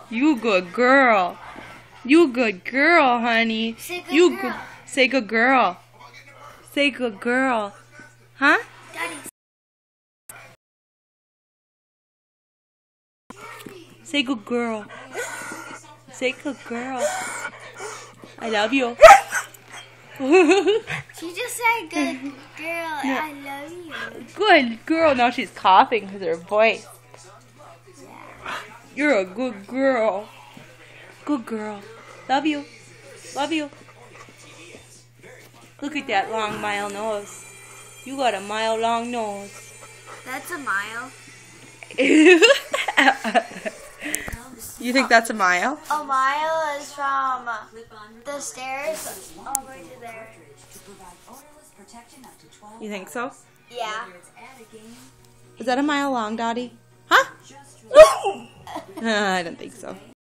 You good girl. You good girl, honey. Say good You girl. say good girl. Say good girl. Huh? Daddy. Say good girl. Say good girl. I love you. She just said good girl. Yeah. I love you. Good girl. Now she's coughing because her voice. Yeah. You're a good girl. Good girl. Love you. Love you. Look at that long mile nose. You got a mile long nose. That's a mile. You think that's a mile? A mile is from the stairs all the way to there. You think so? Yeah. Is that a mile long, Dottie? Huh? I don't think so.